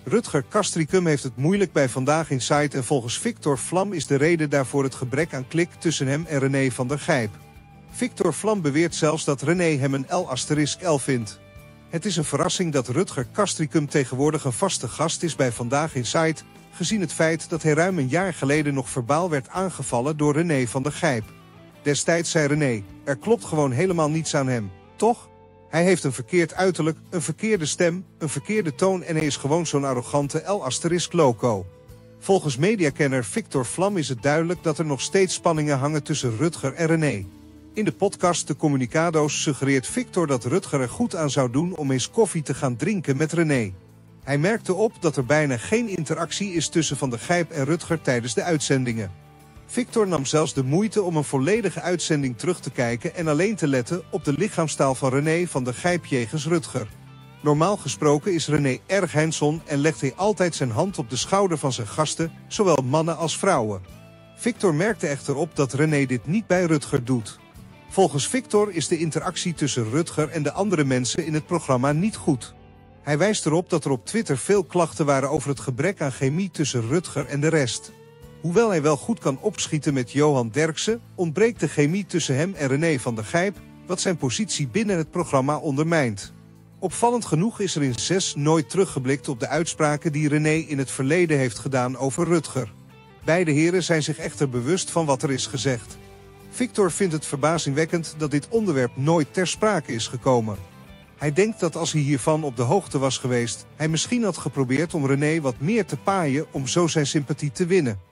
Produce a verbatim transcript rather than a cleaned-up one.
Rutger Kastricum heeft het moeilijk bij Vandaag Inside en volgens Victor Vlam is de reden daarvoor het gebrek aan klik tussen hem en René van der Gijp. Victor Vlam beweert zelfs dat René hem een L L vindt. Het is een verrassing dat Rutger Kastricum tegenwoordig een vaste gast is bij Vandaag Inside, gezien het feit dat hij ruim een jaar geleden nog verbaal werd aangevallen door René van der Gijp. Destijds zei René, er klopt gewoon helemaal niets aan hem, toch? Hij heeft een verkeerd uiterlijk, een verkeerde stem, een verkeerde toon en hij is gewoon zo'n arrogante L loco. Volgens mediakenner Victor Vlam is het duidelijk dat er nog steeds spanningen hangen tussen Rutger en René. In de podcast De Communicado's suggereert Victor dat Rutger er goed aan zou doen om eens koffie te gaan drinken met René. Hij merkte op dat er bijna geen interactie is tussen Van der Gijp en Rutger tijdens de uitzendingen. Victor nam zelfs de moeite om een volledige uitzending terug te kijken en alleen te letten op de lichaamstaal van René van der Gijp jegens Rutger. Normaal gesproken is René erg hands-on en legt hij altijd zijn hand op de schouder van zijn gasten, zowel mannen als vrouwen. Victor merkte echter op dat René dit niet bij Rutger doet. Volgens Victor is de interactie tussen Rutger en de andere mensen in het programma niet goed. Hij wijst erop dat er op Twitter veel klachten waren over het gebrek aan chemie tussen Rutger en de rest. Hoewel hij wel goed kan opschieten met Johan Derksen, ontbreekt de chemie tussen hem en René van der Gijp, wat zijn positie binnen het programma ondermijnt. Opvallend genoeg is er in zes nooit teruggeblikt op de uitspraken die René in het verleden heeft gedaan over Rutger. Beide heren zijn zich echter bewust van wat er is gezegd. Victor vindt het verbazingwekkend dat dit onderwerp nooit ter sprake is gekomen. Hij denkt dat als hij hiervan op de hoogte was geweest, hij misschien had geprobeerd om René wat meer te paaien om zo zijn sympathie te winnen.